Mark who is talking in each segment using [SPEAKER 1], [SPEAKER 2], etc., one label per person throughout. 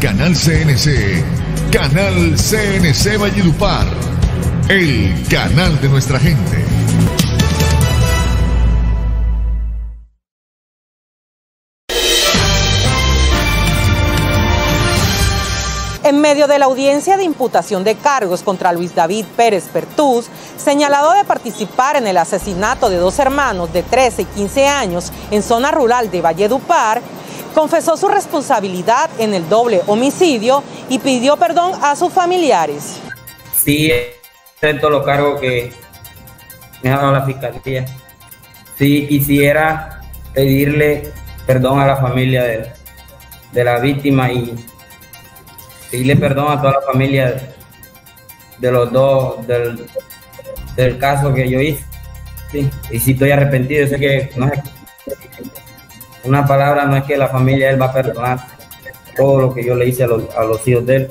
[SPEAKER 1] canal CNC, Canal CNC Valledupar, el canal de nuestra gente.
[SPEAKER 2] En medio de la audiencia de imputación de cargos contra Luis David Pérez Pertús, señalado de participar en el asesinato de dos hermanos de 13 y 15 años en zona rural de Valledupar, confesó su responsabilidad en el doble homicidio y pidió perdón a sus familiares.
[SPEAKER 3] Sí, acepto los cargos que me ha dado la fiscalía. Sí, quisiera pedirle perdón a la familia de la víctima y pedirle perdón a toda la familia de los dos, del caso que yo hice. Sí, y sí estoy arrepentido, sé que no es una palabra, no es que la familia él va a perdonar todo lo que yo le hice a los hijos de él.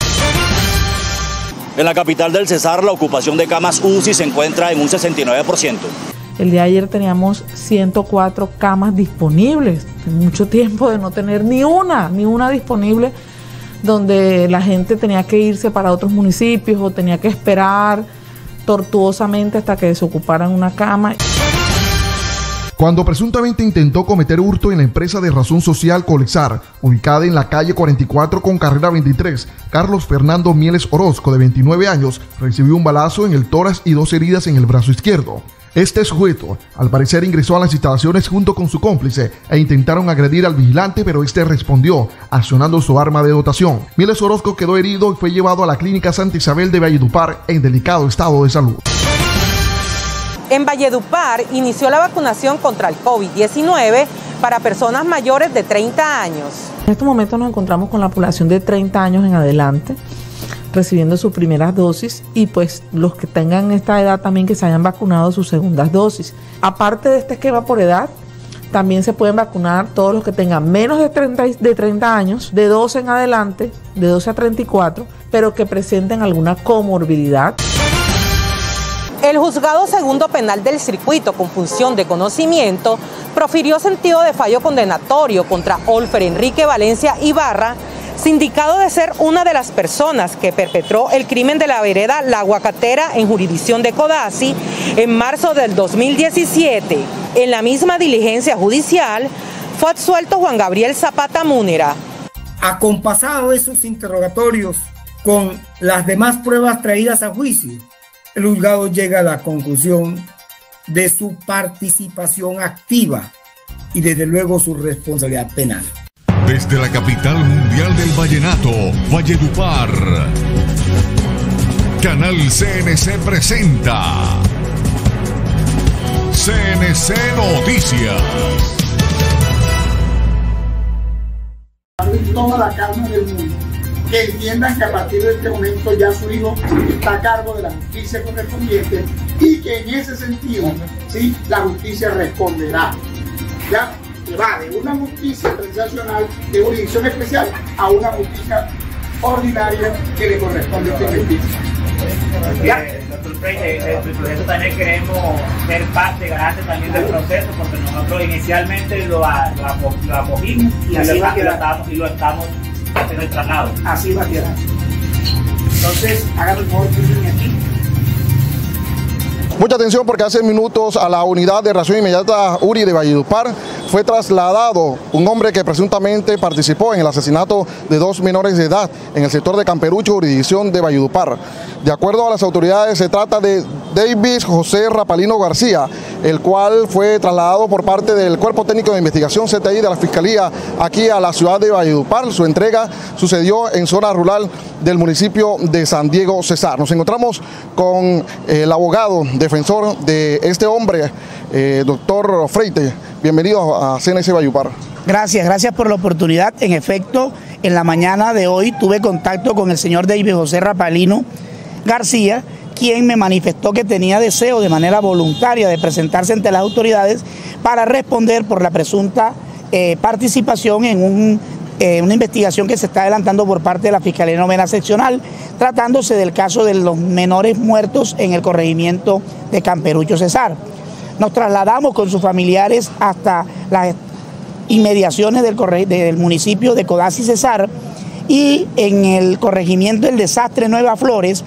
[SPEAKER 4] En la capital del Cesar, la ocupación de camas UCI se encuentra en un 69%.
[SPEAKER 5] El día de ayer teníamos 104 camas disponibles, mucho tiempo de no tener ni una disponible, donde la gente tenía que irse para otros municipios o tenía que esperar tortuosamente hasta que desocuparan una cama.
[SPEAKER 6] Cuando presuntamente intentó cometer hurto en la empresa de razón social Colexar, ubicada en la calle 44 con carrera 23, Carlos Fernando Mieles Orozco, de 29 años, recibió un balazo en el tórax y 2 heridas en el brazo izquierdo. Este sujeto, al parecer, ingresó a las instalaciones junto con su cómplice e intentaron agredir al vigilante, pero este respondió accionando su arma de dotación. Mieles Orozco quedó herido y fue llevado a la clínica Santa Isabel de Valledupar en delicado estado de salud.
[SPEAKER 2] En Valledupar inició la vacunación contra el COVID-19 para personas mayores de 30 años.
[SPEAKER 5] En estos momentos nos encontramos con la población de 30 años en adelante, recibiendo sus primeras dosis, y pues los que tengan esta edad también que se hayan vacunado sus segundas dosis. Aparte de este esquema por edad, también se pueden vacunar todos los que tengan menos de 30 años, de 12 en adelante, de 12 a 34, pero que presenten alguna comorbilidad.
[SPEAKER 2] El Juzgado Segundo Penal del Circuito, con función de conocimiento, profirió sentido de fallo condenatorio contra Olfer Enrique Valencia Ibarra, sindicado de ser una de las personas que perpetró el crimen de la vereda La Aguacatera en jurisdicción de Codazzi en marzo del 2017. En la misma diligencia judicial fue absuelto Juan Gabriel Zapata Múnera.
[SPEAKER 7] Acompasado esos interrogatorios con las demás pruebas traídas a juicio, el juzgado llega a la conclusión de su participación activa y desde luego su responsabilidad penal.
[SPEAKER 1] Desde la capital mundial del vallenato, Valledupar, Canal CNC presenta CNC Noticias.
[SPEAKER 8] Toda la calma del mundo, que entiendan que a partir de este momento ya su hijo está a cargo de la justicia correspondiente y que en ese sentido, sí, la justicia responderá. Ya que va de una justicia transicional de jurisdicción especial a una justicia ordinaria que le corresponde a esta justicia.
[SPEAKER 9] Doctor Frey, el proceso también queremos ser parte, garante también del proceso, porque nosotros inicialmente lo acogimos y lo estamos haciendo el traslado.
[SPEAKER 8] Así va a quedar. Entonces, háganme el favor, que aquí.
[SPEAKER 6] Mucha atención, porque hace minutos a la unidad de reacción inmediata URI de Valledupar fue trasladado un hombre que presuntamente participó en el asesinato de 2 menores de edad en el sector de Camperucho, jurisdicción de Valledupar. De acuerdo a las autoridades, se trata de David José Rapalino García, el cual fue trasladado por parte del Cuerpo Técnico de Investigación CTI de la Fiscalía aquí a la ciudad de Valledupar. Su entrega sucedió en zona rural del municipio de San Diego Cesar. Nos encontramos con el abogado defensor de este hombre, doctor Freite. Bienvenido a CNC Valledupar.
[SPEAKER 10] Gracias por la oportunidad. En efecto, en la mañana de hoy tuve contacto con el señor David José Rapalino García, quien me manifestó que tenía deseo de manera voluntaria de presentarse ante las autoridades para responder por la presunta participación en una investigación que se está adelantando por parte de la Fiscalía Novena Seccional, tratándose del caso de los menores muertos en el corregimiento de Camperucho Cesar. Nos trasladamos con sus familiares hasta las inmediaciones del municipio de Codazzi Cesar Y en el corregimiento del desastre Nueva Flores,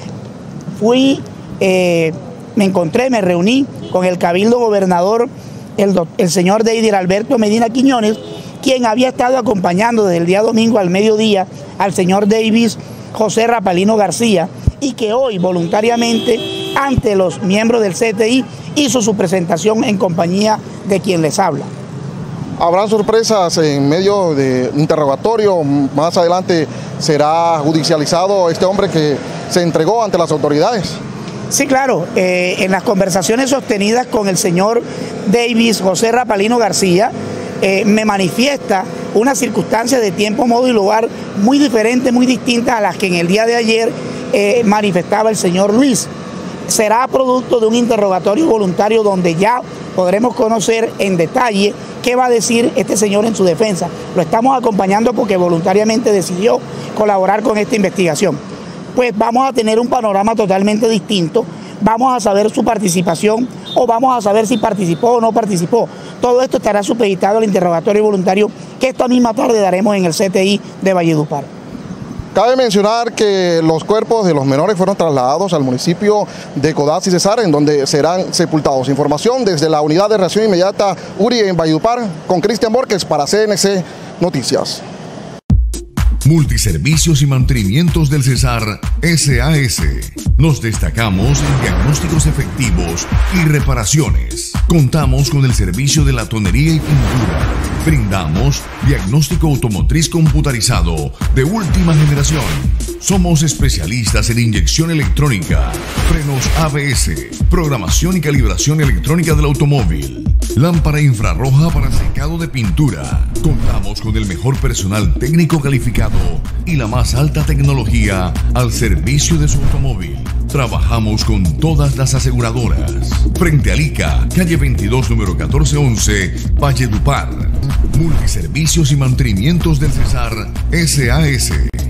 [SPEAKER 10] me reuní con el cabildo gobernador, el señor Deider Alberto Medina Quiñones, quien había estado acompañando desde el día domingo al mediodía al señor Davis José Rapalino García, y que hoy voluntariamente ante los miembros del CTI hizo su presentación en compañía de quien les habla.
[SPEAKER 6] ¿Habrán sorpresas en medio de interrogatorio? Más adelante será judicializado este hombre que se entregó ante las autoridades.
[SPEAKER 10] Sí, claro. En las conversaciones sostenidas con el señor Davis José Rapalino García, me manifiesta una circunstancia de tiempo, modo y lugar muy diferente, muy distinta a las que en el día de ayer manifestaba el señor Luis. Será producto de un interrogatorio voluntario donde ya podremos conocer en detalle qué va a decir este señor en su defensa. Lo estamos acompañando porque voluntariamente decidió colaborar con esta investigación. Pues vamos a tener un panorama totalmente distinto, vamos a saber su participación o vamos a saber si participó o no participó. Todo esto estará supeditado al interrogatorio voluntario que esta misma tarde daremos en el CTI de Valledupar.
[SPEAKER 6] Cabe mencionar que los cuerpos de los menores fueron trasladados al municipio de Codazzi Cesar, en donde serán sepultados. Información desde la Unidad de Reacción Inmediata URI en Valledupar, con Cristian Borges para CNC Noticias.
[SPEAKER 1] Multiservicios y mantenimientos del Cesar SAS. Nos destacamos en diagnósticos efectivos y reparaciones. Contamos con el servicio de latonería y pintura. Brindamos diagnóstico automotriz computarizado de última generación. Somos especialistas en inyección electrónica, frenos ABS, programación y calibración electrónica del automóvil, lámpara infrarroja para secado de pintura. Contamos con el mejor personal técnico calificado y la más alta tecnología al servicio de su automóvil. Trabajamos con todas las aseguradoras. Frente a ICA, calle 22, número 1411, Valledupar. Multiservicios y mantenimientos del Cesar SAS.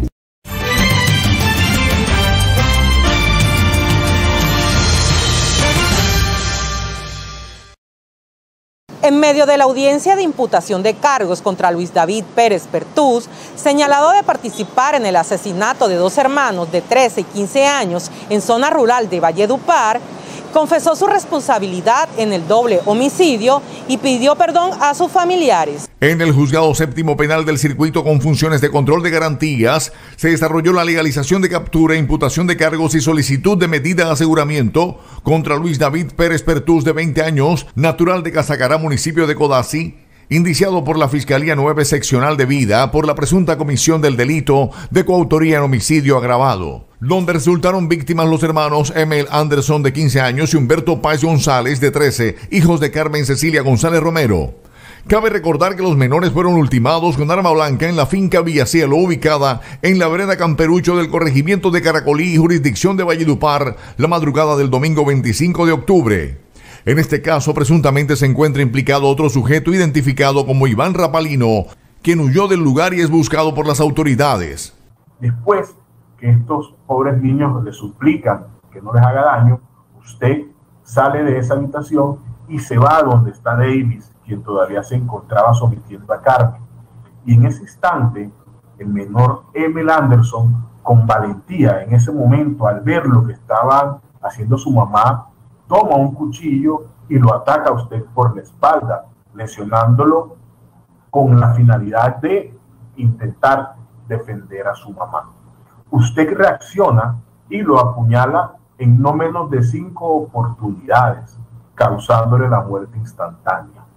[SPEAKER 2] En medio de la audiencia de imputación de cargos contra Luis David Pérez Pertús, señalado de participar en el asesinato de dos hermanos de 13 y 15 años en zona rural de Valledupar, confesó su responsabilidad en el doble homicidio y pidió perdón a sus familiares.
[SPEAKER 1] En el Juzgado Séptimo Penal del Circuito con funciones de control de garantías, se desarrolló la legalización de captura, imputación de cargos y solicitud de medida de aseguramiento contra Luis David Pérez Pertús, de 20 años, natural de Casacará, municipio de Codazzi, indiciado por la Fiscalía 9 Seccional de Vida por la presunta comisión del delito de coautoría en homicidio agravado, donde resultaron víctimas los hermanos Emel Anderson, de 15 años, y Humberto Páez González, de 13, hijos de Carmen Cecilia González Romero. Cabe recordar que los menores fueron ultimados con arma blanca en la finca Villacielo, ubicada en la vereda Camperucho del corregimiento de Caracolí, jurisdicción de Valledupar, la madrugada del domingo 25 de octubre. En este caso, presuntamente se encuentra implicado otro sujeto identificado como Iván Rapalino, quien huyó del lugar y es buscado por las autoridades.
[SPEAKER 11] Después que estos pobres niños le suplican que no les haga daño, usted sale de esa habitación y se va a donde está Davis, quien todavía se encontraba sometiendo a Carmen. Y en ese instante, el menor Emel Anderson, con valentía en ese momento, al ver lo que estaba haciendo su mamá, toma un cuchillo y lo ataca a usted por la espalda, lesionándolo con la finalidad de intentar defender a su mamá. Usted reacciona y lo apuñala en no menos de 5 oportunidades, causándole la muerte instantánea.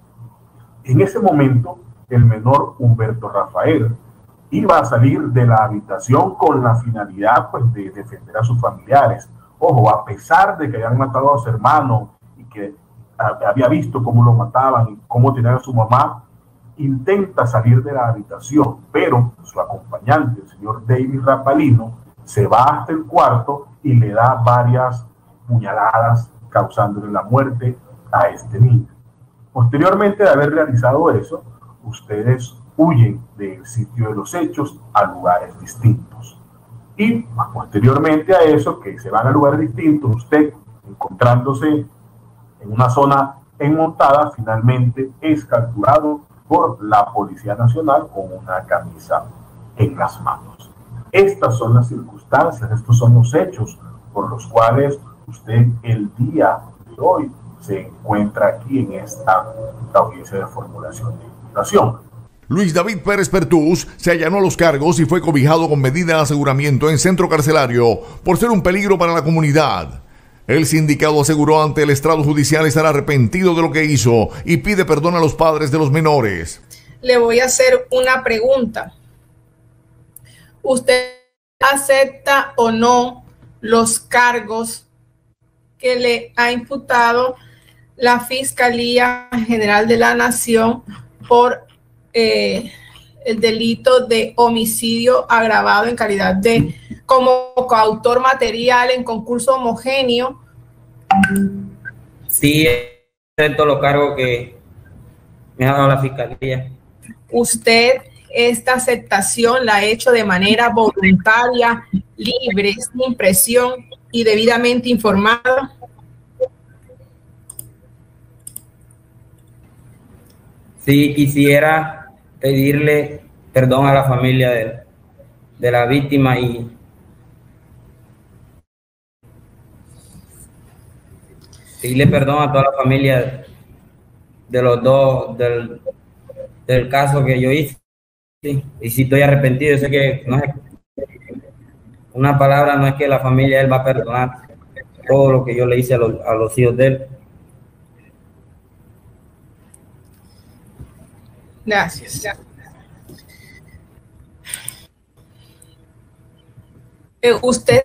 [SPEAKER 11] En ese momento, el menor Humberto Rafael iba a salir de la habitación con la finalidad, pues, de defender a sus familiares. Ojo, a pesar de que habían matado a su hermano y que había visto cómo lo mataban y cómo tenían a su mamá, intenta salir de la habitación, pero su acompañante, el señor David Rapalino, se va hasta el cuarto y le da varias puñaladas, causándole la muerte a este niño. Posteriormente de haber realizado eso, ustedes huyen del sitio de los hechos a lugares distintos. Y posteriormente a eso, que se van a lugares distintos, usted, encontrándose en una zona enmontada, finalmente es capturado por la Policía Nacional con una camisa en las manos. Estas son las circunstancias, estos son los hechos por los cuales usted el día de hoy se encuentra aquí en esta audiencia de formulación de imputación.
[SPEAKER 1] Luis David Pérez Pertús se allanó a los cargos y fue cobijado con medida de aseguramiento en centro carcelario por ser un peligro para la comunidad. El sindicado aseguró ante el estrado judicial estar arrepentido de lo que hizo y pide perdón a los padres de los menores.
[SPEAKER 12] Le voy a hacer una pregunta. ¿Usted acepta o no los cargos que le ha imputado la Fiscalía General de la Nación por el delito de homicidio agravado en calidad de como coautor material en concurso homogéneo?
[SPEAKER 3] Sí, acepto los cargos que me ha dado la Fiscalía.
[SPEAKER 12] ¿Usted esta aceptación la ha hecho de manera voluntaria, libre, sin presión y debidamente informada?
[SPEAKER 3] Sí, quisiera pedirle perdón a la familia de la víctima y pedirle perdón a toda la familia de los dos del caso que yo hice. Sí, y si estoy arrepentido, yo sé que no es una palabra, no es que la familia de él va a perdonar todo lo que yo le hice a los hijos de él.
[SPEAKER 12] Gracias. Usted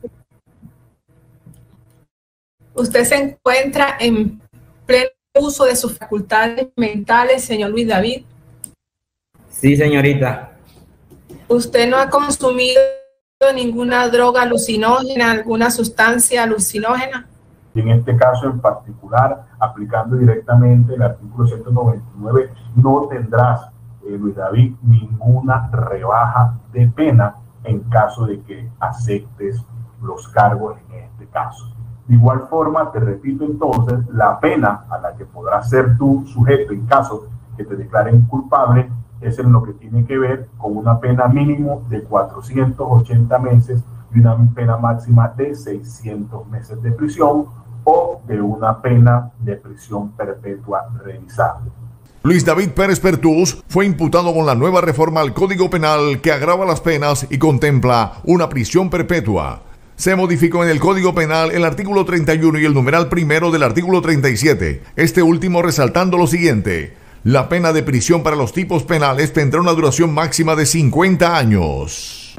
[SPEAKER 12] se encuentra en pleno uso de sus facultades mentales, señor Luis David.
[SPEAKER 3] Sí, señorita.
[SPEAKER 12] ¿Usted no ha consumido ninguna droga alucinógena, alguna sustancia alucinógena?
[SPEAKER 11] Y en este caso en particular, aplicando directamente el artículo 199, no tendrás, Luis David, ninguna rebaja de pena en caso de que aceptes los cargos en este caso. De igual forma, te repito entonces, la pena a la que podrás ser tú sujeto en caso que te declaren culpable es en lo que tiene que ver con una pena mínimo de 480 meses y una pena máxima de 600 meses de prisión o de una pena de prisión perpetua revisable.
[SPEAKER 1] Luis David Pérez Pertús fue imputado con la nueva reforma al Código Penal que agrava las penas y contempla una prisión perpetua. Se modificó en el Código Penal el artículo 31 y el numeral primero del artículo 37, este último resaltando lo siguiente: la pena de prisión para los tipos penales tendrá una duración máxima de 50 años.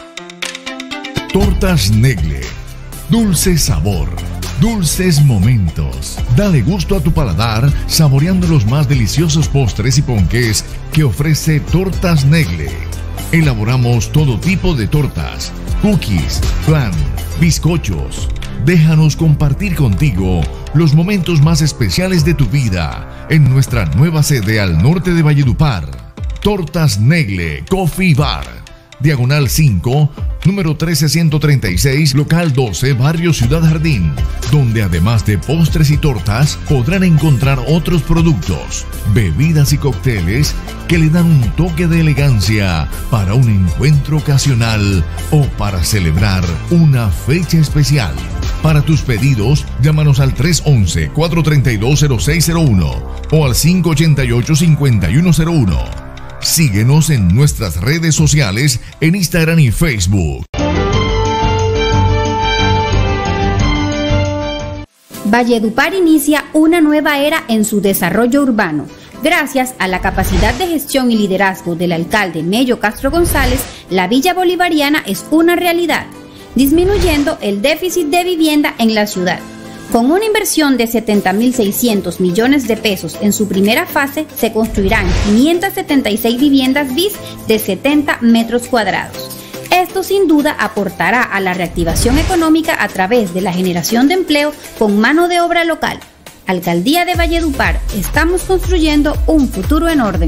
[SPEAKER 13] Tortas Negle. Dulce sabor. Dulces momentos. Dale gusto a tu paladar saboreando los más deliciosos postres y ponqués que ofrece Tortas Negle. Elaboramos todo tipo de tortas, cookies, flan, bizcochos. Déjanos compartir contigo los momentos más especiales de tu vida en nuestra nueva sede al norte de Valledupar. Tortas Negle Coffee Bar, Diagonal 5, número 13136, local 12, barrio Ciudad Jardín, donde además de postres y tortas podrán encontrar otros productos, bebidas y cócteles que le dan un toque de elegancia para un encuentro ocasional o para celebrar una fecha especial. Para tus pedidos, llámanos al 311-432-0601 o al 588-5101. Síguenos en nuestras redes sociales en Instagram y Facebook.
[SPEAKER 14] Valledupar inicia una nueva era en su desarrollo urbano. Gracias a la capacidad de gestión y liderazgo del alcalde Mello Castro González, la Villa Bolivariana es una realidad, disminuyendo el déficit de vivienda en la ciudad. Con una inversión de 70.600 millones de pesos en su primera fase, se construirán 576 viviendas BIS de 70 metros cuadrados. Esto sin duda aportará a la reactivación económica a través de la generación de empleo con mano de obra local. Alcaldía de Valledupar, estamos construyendo un futuro en orden.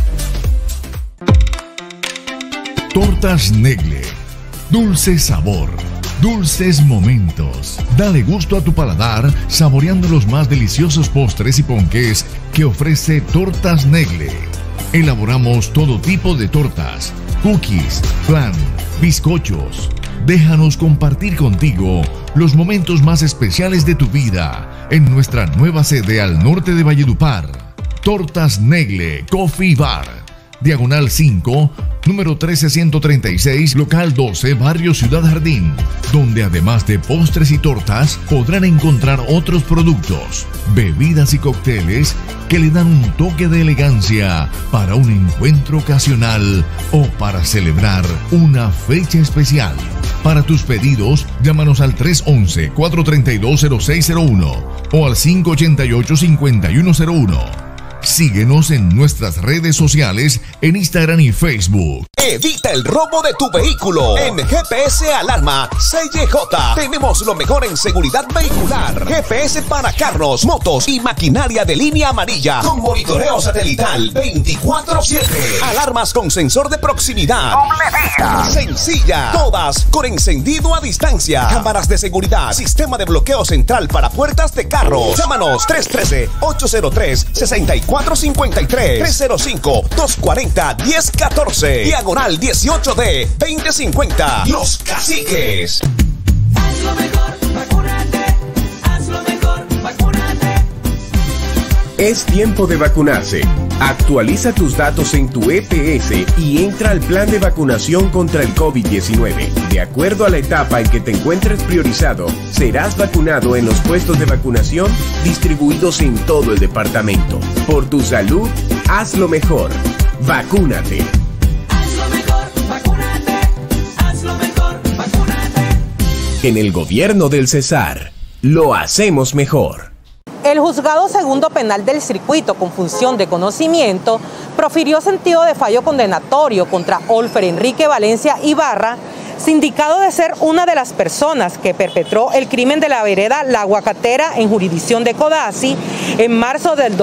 [SPEAKER 13] Tortas Negle. Dulce sabor. Dulces momentos. Dale gusto a tu paladar saboreando los más deliciosos postres y ponqués que ofrece Tortas Negle. Elaboramos todo tipo de tortas, cookies, flan, bizcochos. Déjanos compartir contigo los momentos más especiales de tu vida en nuestra nueva sede al norte de Valledupar. Tortas Negle Coffee Bar. Diagonal 5, número 13136, local 12, barrio Ciudad Jardín, donde además de postres y tortas podrán encontrar otros productos, bebidas y cócteles que le dan un toque de elegancia para un encuentro ocasional o para celebrar una fecha especial. Para tus pedidos, llámanos al 311-432-0601 o al 588-5101. Síguenos en nuestras redes sociales en Instagram y Facebook.
[SPEAKER 15] Evita el robo de tu vehículo. En GPS Alarma CJ tenemos lo mejor en seguridad vehicular. GPS para carros, motos y maquinaria de línea amarilla con monitoreo satelital 24/7. Alarmas con sensor de proximidad. Sencilla. Todas con encendido a distancia. Cámaras de seguridad. Sistema de bloqueo central para puertas de carros. Llámanos 313-803-6453. 305-240-1014. Diagonal 18D 2050. Los Caciques.
[SPEAKER 16] Haz lo mejor, vacúnate. Haz lo mejor, vacúnate.
[SPEAKER 17] Es tiempo de vacunarse. Actualiza tus datos en tu EPS y entra al plan de vacunación contra el COVID-19. De acuerdo a la etapa en que te encuentres priorizado, serás vacunado en los puestos de vacunación distribuidos en todo el departamento. Por tu salud, haz lo mejor. Vacúnate.
[SPEAKER 16] Haz lo mejor, vacúnate. Haz lo mejor, vacúnate.
[SPEAKER 17] En el gobierno del Cesar, lo hacemos mejor.
[SPEAKER 2] El Juzgado Segundo Penal del Circuito, con función de conocimiento, profirió sentido de fallo condenatorio contra Olfer Enrique Valencia Ibarra, sindicado de ser una de las personas que perpetró el crimen de la vereda La Aguacatera en jurisdicción de Codazzi en marzo del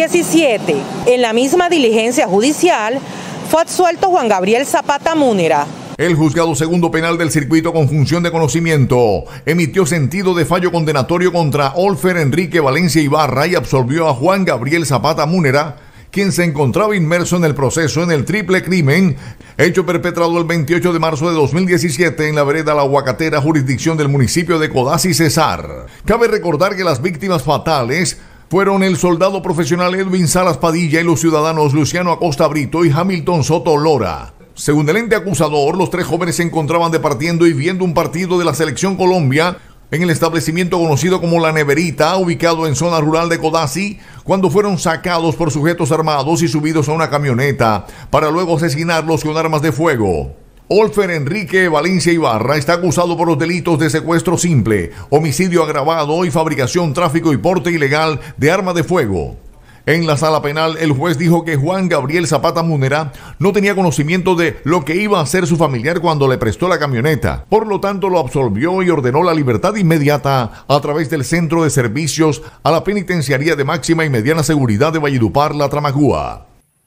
[SPEAKER 2] 2017. En la misma diligencia judicial fue absuelto Juan Gabriel Zapata Múnera.
[SPEAKER 1] El Juzgado Segundo Penal del Circuito, con función de conocimiento, emitió sentido de fallo condenatorio contra Olfer Enrique Valencia Ibarra y absolvió a Juan Gabriel Zapata Múnera, quien se encontraba inmerso en el proceso en el triple crimen hecho perpetrado el 28 de marzo de 2017 en la vereda La Aguacatera, jurisdicción del municipio de Codazzi, Cesar. Cabe recordar que las víctimas fatales fueron el soldado profesional Edwin Salas Padilla y los ciudadanos Luciano Acosta Brito y Hamilton Soto Lora. Según el ente acusador, los tres jóvenes se encontraban departiendo y viendo un partido de la Selección Colombia en el establecimiento conocido como La Neverita, ubicado en zona rural de Codazzi, cuando fueron sacados por sujetos armados y subidos a una camioneta para luego asesinarlos con armas de fuego. Olfer Enrique Valencia Ibarra está acusado por los delitos de secuestro simple, homicidio agravado y fabricación, tráfico y porte ilegal de arma de fuego. En la sala penal, el juez dijo que Juan Gabriel Zapata Múnera no tenía conocimiento de lo que iba a hacer su familiar cuando le prestó la camioneta. Por lo tanto, lo absolvió y ordenó la libertad inmediata a través del Centro de Servicios a la Penitenciaría de Máxima y Mediana Seguridad de Valledupar, La Tramacúa.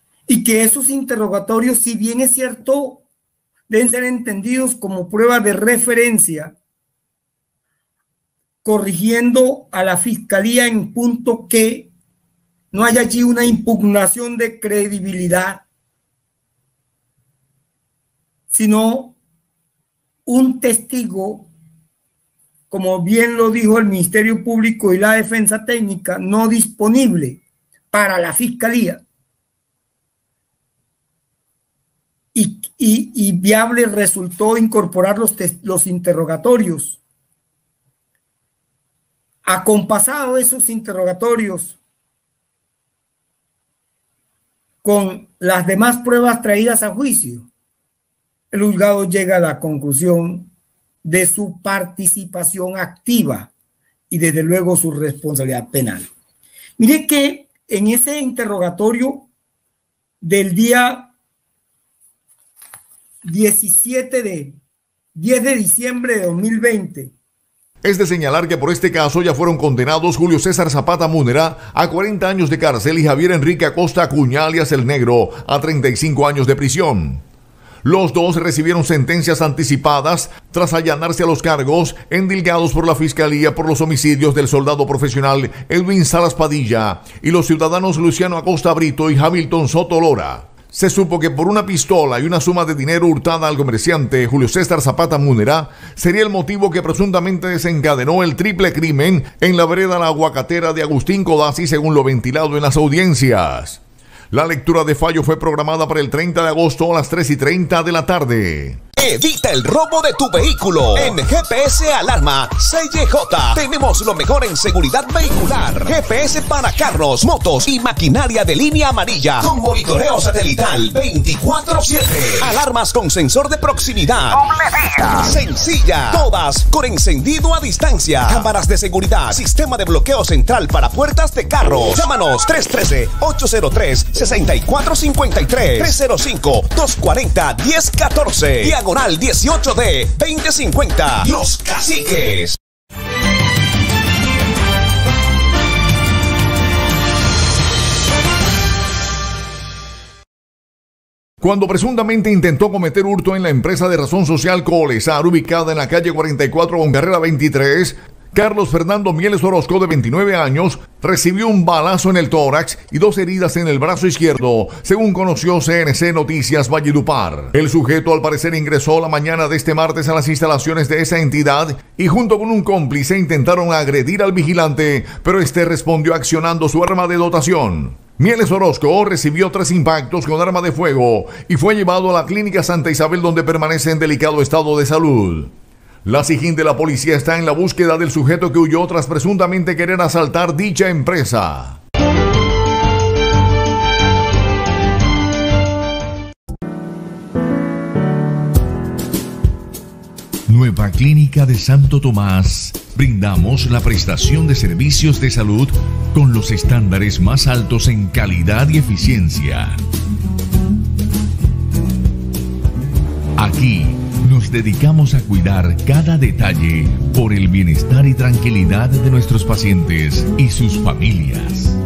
[SPEAKER 7] Y que esos interrogatorios, si bien es cierto, deben ser entendidos como prueba de referencia, corrigiendo a la Fiscalía en punto que no hay allí una impugnación de credibilidad, sino un testigo, como bien lo dijo el Ministerio Público y la Defensa Técnica, no disponible para la Fiscalía. Y viable resultó incorporar los interrogatorios. Acompasado esos interrogatorios con las demás pruebas traídas a juicio, el juzgado llega a la conclusión de su participación activa y desde luego su responsabilidad penal. Mire que en ese interrogatorio del día 10 de diciembre de 2020,
[SPEAKER 1] es de señalar que por este caso ya fueron condenados Julio César Zapata Múnera a 40 años de cárcel y Javier Enrique Acosta Acuña, alias El Negro, a 35 años de prisión. Los dos recibieron sentencias anticipadas tras allanarse a los cargos endilgados por la Fiscalía por los homicidios del soldado profesional Edwin Salas Padilla y los ciudadanos Luciano Acosta Brito y Hamilton Soto Lora. Se supo que por una pistola y una suma de dinero hurtada al comerciante Julio César Zapata Munera sería el motivo que presuntamente desencadenó el triple crimen en la vereda La Aguacatera de Agustín Codazzi, según lo ventilado en las audiencias. La lectura de fallo fue programada para el 30 de agosto a las 3:30 de la tarde.
[SPEAKER 15] Evita el robo de tu vehículo. En GPS Alarma CJ tenemos lo mejor en seguridad vehicular. GPS para carros, motos y maquinaria de línea amarilla con monitoreo satelital 24/7. Alarmas con sensor de proximidad. Sencilla. Todas con encendido a distancia. Cámaras de seguridad. Sistema de bloqueo central para puertas de carros. Llámanos 313-803-6453. 305-240-1014. Diagonal 18D 2050. Los Caciques.
[SPEAKER 1] Cuando presuntamente intentó cometer hurto en la empresa de razón social Colesar, ubicada en la calle 44 con carrera 23, Carlos Fernando Mieles Orozco, de 29 años, recibió un balazo en el tórax y 2 heridas en el brazo izquierdo, según conoció CNC Noticias Valledupar. El sujeto al parecer ingresó la mañana de este martes a las instalaciones de esa entidad y junto con un cómplice intentaron agredir al vigilante, pero este respondió accionando su arma de dotación. Mieles Orozco recibió 3 impactos con arma de fuego y fue llevado a la clínica Santa Isabel, donde permanece en delicado estado de salud. La SIJIN de la policía está en la búsqueda del sujeto que huyó tras presuntamente querer asaltar dicha empresa.
[SPEAKER 13] Nueva Clínica de Santo Tomás. Brindamos la prestación de servicios de salud con los estándares más altos en calidad y eficiencia. Aquí nos dedicamos a cuidar cada detalle por el bienestar y tranquilidad de nuestros pacientes y sus familias.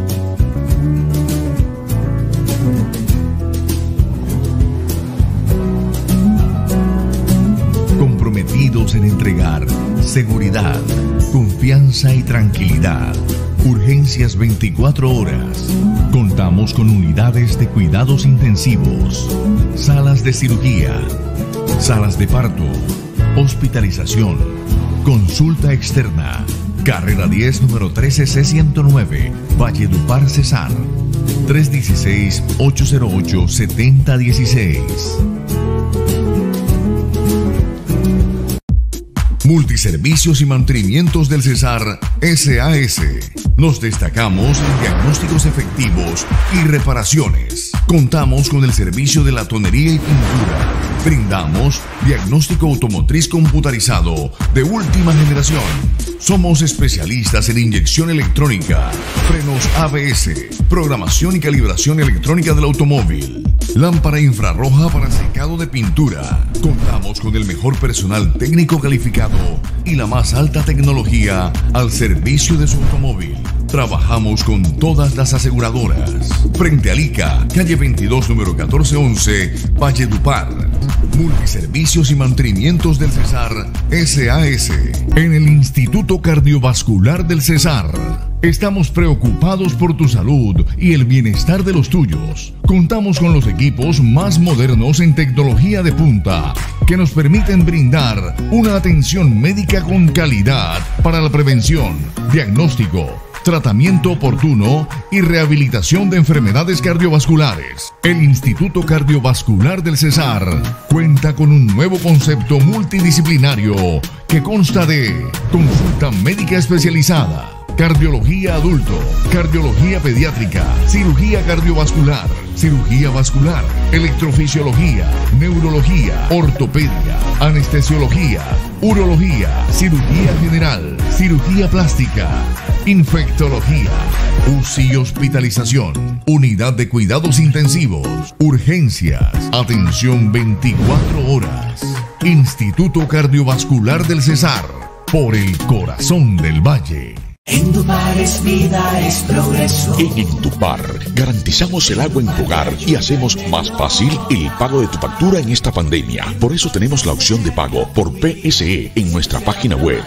[SPEAKER 13] Comprometidos en entregar seguridad, confianza y tranquilidad. Urgencias 24 horas. Contamos con unidades de cuidados intensivos, salas de cirugía, salas de parto, hospitalización, consulta externa. Carrera 10, número 13C109, Valledupar, Cesar. 316-808-7016. Multiservicios y mantenimientos del Cesar SAS. Nos destacamos en diagnósticos efectivos y reparaciones. Contamos con el servicio de latonería y pintura. Brindamos diagnóstico automotriz computarizado de última generación. Somos especialistas en inyección electrónica, frenos ABS, programación y calibración electrónica del automóvil, lámpara infrarroja para secado de pintura. Contamos con el mejor personal técnico calificado y la más alta tecnología al servicio de su automóvil. Trabajamos con todas las aseguradoras. Frente a Lica, calle 22, número 1411, Valledupar. Multiservicios y mantenimientos del Cesar SAS. En el Instituto Cardiovascular del Cesar. Estamos preocupados por tu salud y el bienestar de los tuyos. Contamos con los equipos más modernos en tecnología de punta que nos permiten brindar una atención médica con calidad para la prevención, diagnóstico, tratamiento oportuno y rehabilitación de enfermedades cardiovasculares. El Instituto Cardiovascular del Cesar cuenta con un nuevo concepto multidisciplinario que consta de consulta médica especializada, cardiología adulto, cardiología pediátrica, cirugía cardiovascular, cirugía vascular, electrofisiología, neurología, ortopedia, anestesiología, urología, cirugía general, cirugía plástica, infectología, UCI y hospitalización, unidad de cuidados intensivos, urgencias, atención 24 horas. Instituto Cardiovascular del Cesar, por el corazón del valle.
[SPEAKER 16] Endupar es vida, es progreso.
[SPEAKER 18] En Endupar garantizamos el agua en tu hogar y hacemos más fácil el pago de tu factura en esta pandemia. Por eso tenemos la opción de pago por PSE en nuestra página web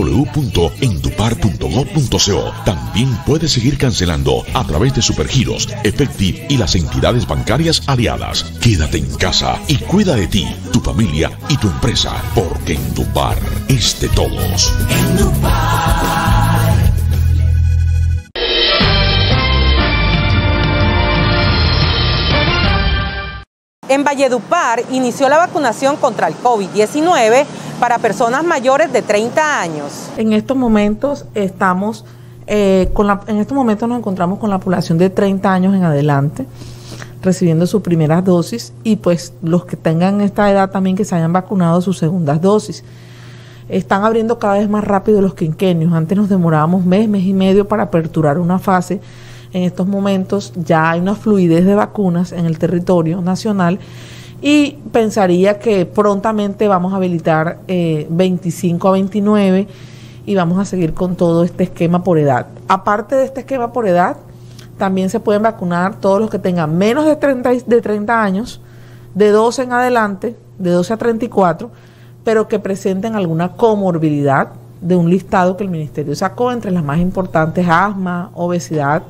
[SPEAKER 18] www.endupar.gov.co. También puedes seguir cancelando a través de Supergiros, Efectiv y las entidades bancarias aliadas. Quédate en casa y cuida de ti, tu familia y tu empresa, porque Endupar es de todos.
[SPEAKER 16] Endupar.
[SPEAKER 2] En Valledupar inició la vacunación contra el COVID-19 para personas mayores de 30 años.
[SPEAKER 5] En estos momentos nos encontramos con la población de 30 años en adelante recibiendo sus primeras dosis y pues los que tengan esta edad también que se hayan vacunado sus segundas dosis. Están abriendo cada vez más rápido los quinquenios. Antes nos demorábamos mes y medio para aperturar una fase. En estos momentos ya hay una fluidez de vacunas en el territorio nacional y pensaría que prontamente vamos a habilitar 25 a 29 y vamos a seguir con todo este esquema por edad. Aparte de este esquema por edad, también se pueden vacunar todos los que tengan menos de 30 años, de 12 en adelante, de 12 a 34, pero que presenten alguna comorbilidad de un listado que el Ministerio sacó, entre las más importantes: asma, obesidad,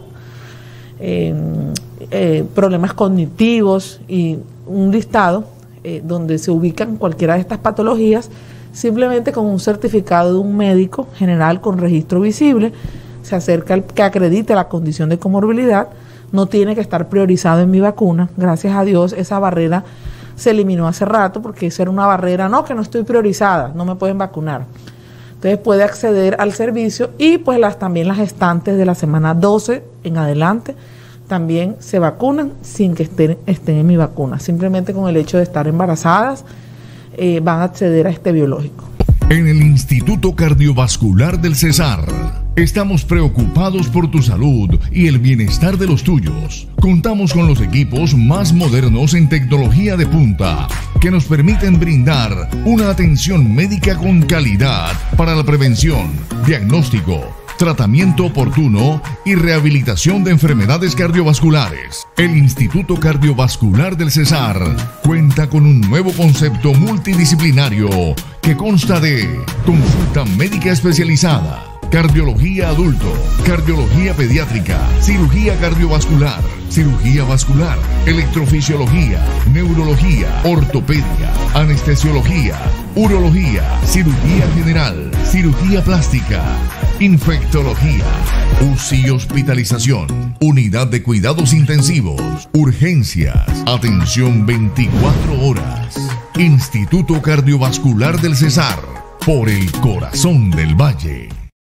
[SPEAKER 5] problemas cognitivos, y un listado donde se ubican cualquiera de estas patologías. Simplemente con un certificado de un médico general con registro visible se acerca el que acredite la condición de comorbilidad. No tiene que estar priorizado en mi vacuna. Gracias a Dios esa barrera se eliminó hace rato, porque esa era una barrera: no, que no estoy priorizada, no me pueden vacunar. Entonces puede acceder al servicio y pues también las gestantes de la semana 12 en adelante también se vacunan sin que estén en mi vacuna. Simplemente con el hecho de estar embarazadas van a acceder a este biológico.
[SPEAKER 13] En el Instituto Cardiovascular del Cesar estamos preocupados por tu salud y el bienestar de los tuyos. Contamos con los equipos más modernos en tecnología de punta que nos permiten brindar una atención médica con calidad para la prevención, diagnóstico, tratamiento oportuno y rehabilitación de enfermedades cardiovasculares. El Instituto Cardiovascular del Cesar cuenta con un nuevo concepto multidisciplinario que consta de consulta médica especializada, cardiología adulto, cardiología pediátrica, cirugía cardiovascular, cirugía vascular, electrofisiología, neurología, ortopedia, anestesiología, urología, cirugía general, cirugía plástica, infectología, UCI y hospitalización, unidad de cuidados intensivos, urgencias, atención 24 horas. Instituto Cardiovascular del Cesar, por el corazón del valle.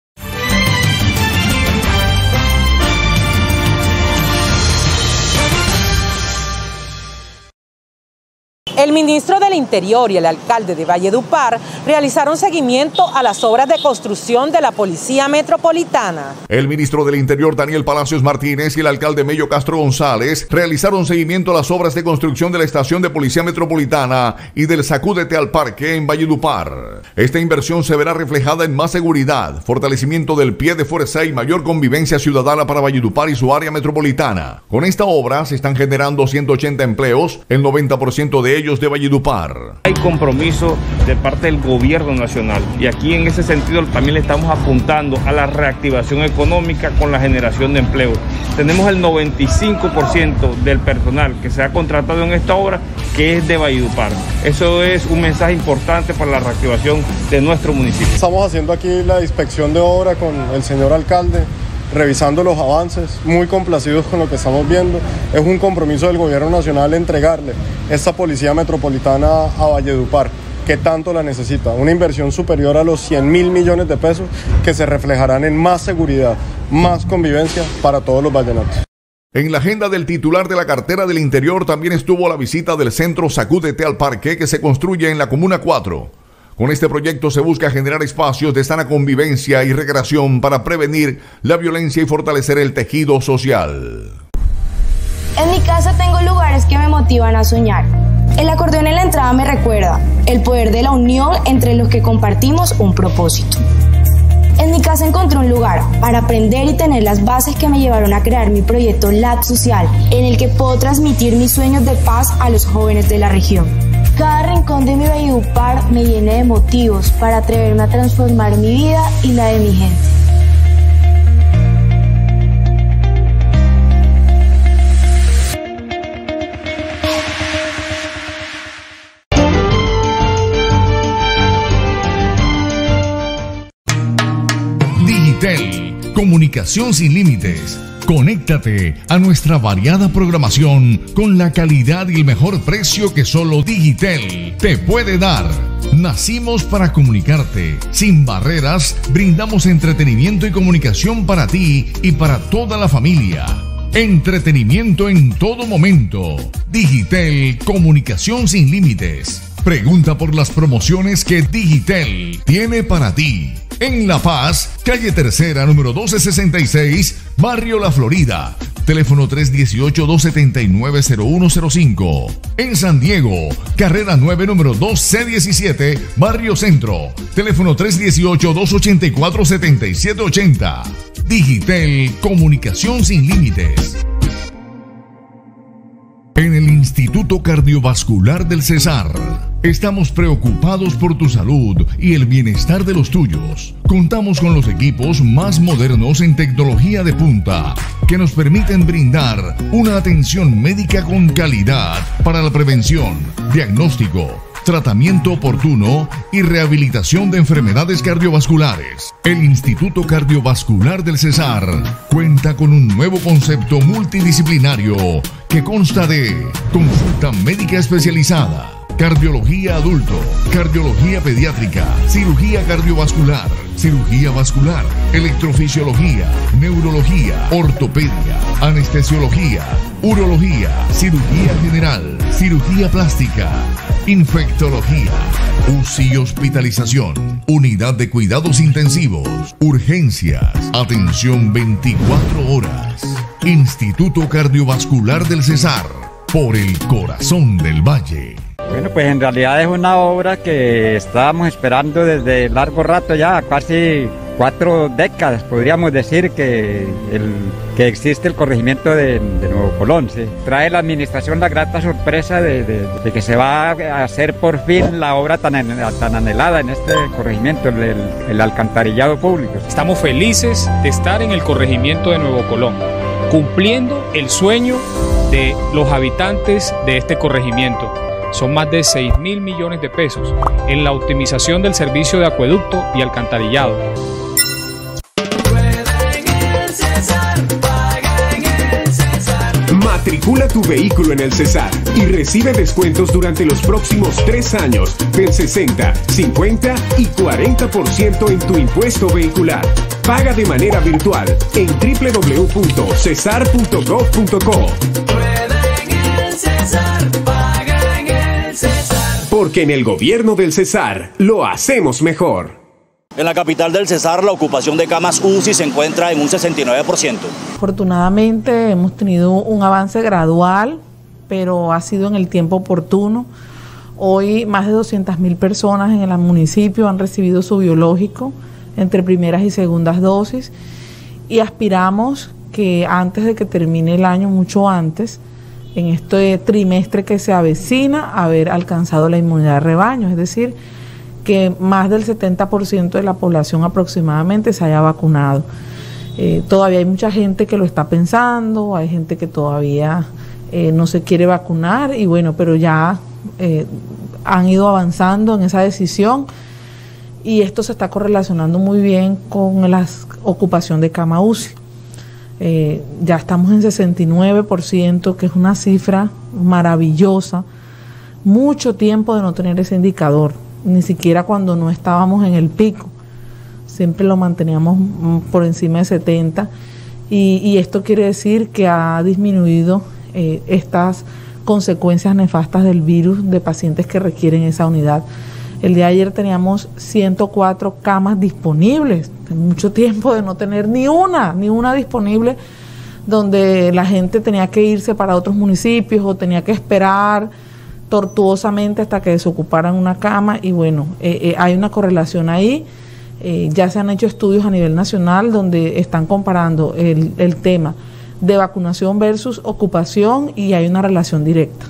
[SPEAKER 2] El ministro del Interior y el alcalde de Valledupar realizaron seguimiento a las obras de construcción de la Policía Metropolitana.
[SPEAKER 1] El ministro del Interior, Daniel Palacios Martínez, y el alcalde Mello Castro González realizaron seguimiento a las obras de construcción de la estación de Policía Metropolitana y del Sacúdete al Parque en Valledupar. Esta inversión se verá reflejada en más seguridad, fortalecimiento del pie de fuerza y mayor convivencia ciudadana para Valledupar y su área metropolitana. Con esta obra se están generando 180 empleos, el 90% de ellos de Valledupar.
[SPEAKER 19] Hay compromiso de parte del gobierno nacional y aquí en ese sentido también le estamos apuntando a la reactivación económica con la generación de empleo. Tenemos el 95% del personal que se ha contratado en esta obra que es de Valledupar. Eso es un mensaje importante para la reactivación de nuestro municipio.
[SPEAKER 20] Estamos haciendo aquí la inspección de obra con el señor alcalde, revisando los avances, muy complacidos con lo que estamos viendo. Es un compromiso del gobierno nacional entregarle esta Policía Metropolitana a Valledupar, que tanto la necesita. Una inversión superior a los 100.000 millones de pesos que se reflejarán en más seguridad, más convivencia para todos los vallenatos.
[SPEAKER 1] En la agenda del titular de la cartera del Interior también estuvo la visita del centro Sacúdete al Parque que se construye en la Comuna 4. Con este proyecto se busca generar espacios de sana convivencia y recreación para prevenir la violencia y fortalecer el tejido social.
[SPEAKER 21] En mi casa tengo lugares que me motivan a soñar. El acordeón en la entrada me recuerda el poder de la unión entre los que compartimos un propósito. En mi casa encontré un lugar para aprender y tener las bases que me llevaron a crear mi proyecto Lab Social, en el que puedo transmitir mis sueños de paz a los jóvenes de la región. Cada rincón de mi Valledupar me llena de motivos para atreverme a transformar mi vida y la de mi gente.
[SPEAKER 13] Digitel, comunicación sin límites. Conéctate a nuestra variada programación con la calidad y el mejor precio que solo Digitel te puede dar. Nacimos para comunicarte. Sin barreras, brindamos entretenimiento y comunicación para ti y para toda la familia. Entretenimiento en todo momento. Digitel, comunicación sin límites. Pregunta por las promociones que Digitel tiene para ti. En La Paz, calle Tercera, número 1266, Barrio La Florida. Teléfono 318-279-0105. En San Diego, carrera 9, número 2C17, Barrio Centro. Teléfono 318-284-7780. Digitel, comunicación sin límites. En el Instituto Cardiovascular del Cesar, estamos preocupados por tu salud y el bienestar de los tuyos. Contamos con los equipos más modernos en tecnología de punta que nos permiten brindar una atención médica con calidad para la prevención, diagnóstico, tratamiento oportuno y rehabilitación de enfermedades cardiovasculares. El Instituto Cardiovascular del Cesar cuenta con un nuevo concepto multidisciplinario que consta de consulta médica especializada, cardiología adulto, cardiología pediátrica, cirugía cardiovascular, cirugía vascular, electrofisiología, neurología, ortopedia, anestesiología, urología, cirugía general, cirugía plástica, infectología, UCI y hospitalización, unidad de cuidados intensivos, urgencias, atención 24 horas. Instituto Cardiovascular del Cesar, por el corazón del valle.
[SPEAKER 4] Bueno, pues en realidad es una obra que estábamos esperando desde largo rato ya, casi 4 décadas, podríamos decir que existe el corregimiento de Nuevo Colón. ¿Sí? Trae la administración la grata sorpresa de que se va a hacer por fin la obra tan anhelada en este corregimiento, el alcantarillado público.
[SPEAKER 22] Estamos felices de estar en el corregimiento de Nuevo Colón, cumpliendo el sueño de los habitantes de este corregimiento. Son más de 6.000 millones de pesos en la optimización del servicio de acueducto y alcantarillado.
[SPEAKER 17] Matricula tu vehículo en el Cesar y recibe descuentos durante los próximos 3 años del 60, 50 y 40% en tu impuesto vehicular. Paga de manera virtual en www.cesar.gov.co. Porque en el gobierno del Cesar lo hacemos mejor.
[SPEAKER 23] En la capital del Cesar, la ocupación de camas UCI se encuentra en un 69%.
[SPEAKER 5] Afortunadamente hemos tenido un avance gradual, pero ha sido en el tiempo oportuno. Hoy más de 200.000 personas en el municipio han recibido su biológico entre primeras y segundas dosis y aspiramos que antes de que termine el año, mucho antes, en este trimestre que se avecina, haber alcanzado la inmunidad de rebaño, es decir, que más del 70% de la población aproximadamente se haya vacunado. Todavía hay mucha gente que lo está pensando, hay gente que todavía no se quiere vacunar y bueno, pero ya han ido avanzando en esa decisión y esto se está correlacionando muy bien con la ocupación de cama UCI. Ya estamos en 69%, que es una cifra maravillosa. Mucho tiempo de no tener ese indicador, ni siquiera cuando no estábamos en el pico. Siempre lo manteníamos por encima de 70 y esto quiere decir que ha disminuido estas consecuencias nefastas del virus de pacientes que requieren esa unidad. El día de ayer teníamos 104 camas disponibles, mucho tiempo de no tener ni una disponible, donde la gente tenía que irse para otros municipios o tenía que esperar tortuosamente hasta que desocuparan una cama y bueno, hay una correlación ahí. Ya se han hecho estudios a nivel nacional donde están comparando el tema de vacunación versus ocupación y hay una relación directa.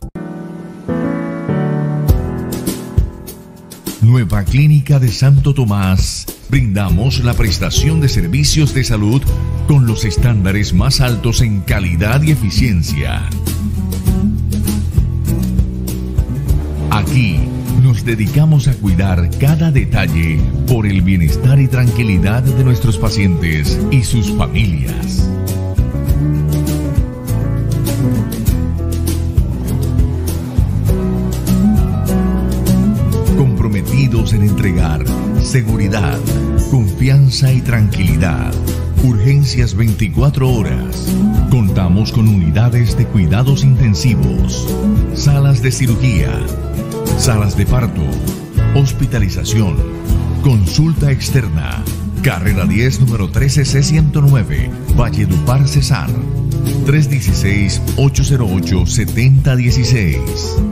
[SPEAKER 13] Nueva Clínica de Santo Tomás. Brindamos la prestación de servicios de salud con los estándares más altos en calidad y eficiencia. Aquí nos dedicamos a cuidar cada detalle por el bienestar y tranquilidad de nuestros pacientes y sus familias. Comprometidos en entregar seguridad, confianza y tranquilidad. Urgencias 24 horas. Contamos con unidades de cuidados intensivos, salas de cirugía, salas de parto, hospitalización, consulta externa. Carrera 10, número 13C109, Valledupar, Cesar. 316-808-7016.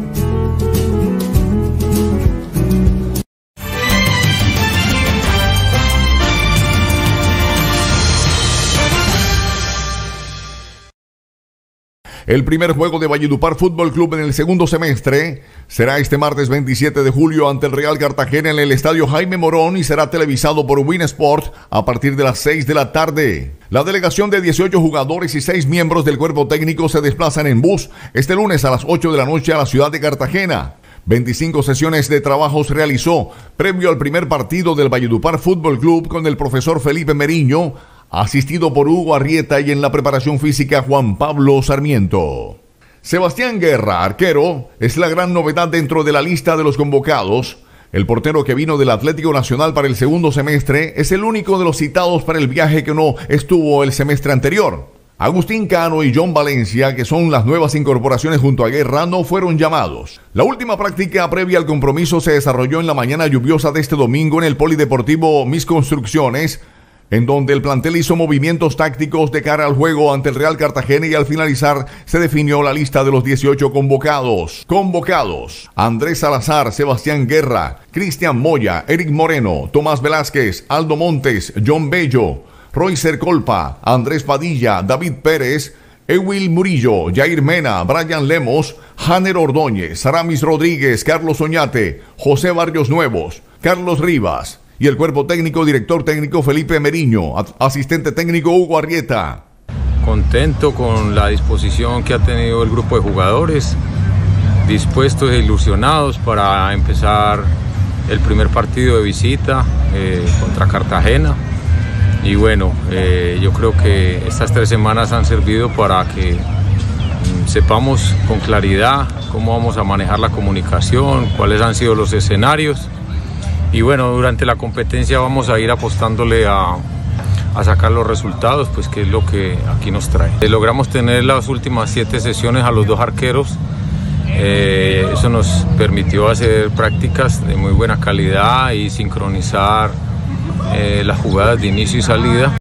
[SPEAKER 1] El primer juego de Valledupar Fútbol Club en el segundo semestre será este martes 27 de julio ante el Real Cartagena en el Estadio Jaime Morón y será televisado por Win Sport a partir de las 6 de la tarde. La delegación de 18 jugadores y 6 miembros del cuerpo técnico se desplazan en bus este lunes a las 8 de la noche a la ciudad de Cartagena. 25 sesiones de trabajos realizó previo al primer partido del Valledupar Fútbol Club con el profesor Felipe Meriño, asistido por Hugo Arrieta, y en la preparación física Juan Pablo Sarmiento. Sebastián Guerra, arquero, es la gran novedad dentro de la lista de los convocados. El portero que vino del Atlético Nacional para el segundo semestre es el único de los citados para el viaje que no estuvo el semestre anterior. Agustín Cano y John Valencia, que son las nuevas incorporaciones junto a Guerra, no fueron llamados. La última práctica previa al compromiso se desarrolló en la mañana lluviosa de este domingo en el Polideportivo Mis Construcciones, en donde el plantel hizo movimientos tácticos de cara al juego ante el Real Cartagena y al finalizar se definió la lista de los 18 convocados. Andrés Salazar, Sebastián Guerra, Cristian Moya, Eric Moreno, Tomás Velázquez, Aldo Montes, John Bello, Roycer Colpa, Andrés Padilla, David Pérez, Ewil Murillo, Jair Mena, Brian Lemos, Janer Ordóñez, Aramis Rodríguez, Carlos Oñate, José Barrios Nuevos, Carlos Rivas, y el cuerpo técnico, director técnico Felipe Meriño, asistente técnico Hugo Arrieta.
[SPEAKER 8] Contento con la disposición que ha tenido el grupo de jugadores, dispuestos e ilusionados para empezar el primer partido de visita contra Cartagena. Y bueno, yo creo que estas 3 semanas han servido para que sepamos con claridad cómo vamos a manejar la comunicación, cuáles han sido los escenarios. Y bueno, durante la competencia vamos a ir apostándole a sacar los resultados, pues que es lo que aquí nos trae. Logramos tener las últimas 7 sesiones a los 2 arqueros. Eso nos permitió hacer prácticas de muy buena calidad y sincronizar las jugadas de inicio y salida.